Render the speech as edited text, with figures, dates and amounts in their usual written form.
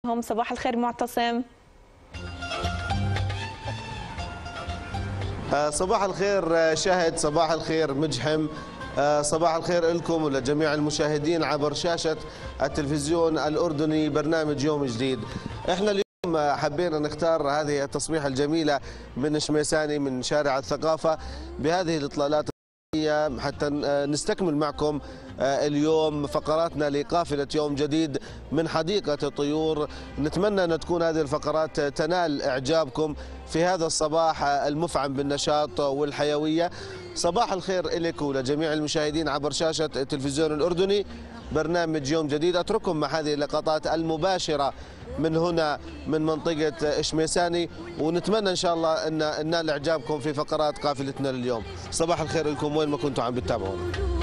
هم. صباح الخير معتصم. صباح الخير شهد، صباح الخير مجحم، صباح الخير لكم ولجميع المشاهدين عبر شاشة التلفزيون الأردني برنامج يوم جديد. احنا اليوم حبينا نختار هذه التصبيحة الجميلة من شميساني من شارع الثقافة بهذه الإطلالات حتى نستكمل معكم اليوم فقراتنا لقافلة يوم جديد من حديقة الطيور. نتمنى أن تكون هذه الفقرات تنال إعجابكم في هذا الصباح المفعم بالنشاط والحيوية. صباح الخير لك ولجميع المشاهدين عبر شاشة التلفزيون الأردني برنامج يوم جديد. أترككم مع هذه اللقطات المباشرة من هنا من منطقة شميساني، ونتمنى إن شاء الله أن نال إعجابكم في فقرات قافلتنا لليوم. صباح الخير لكم وين ما كنتم عم بتتابعونا.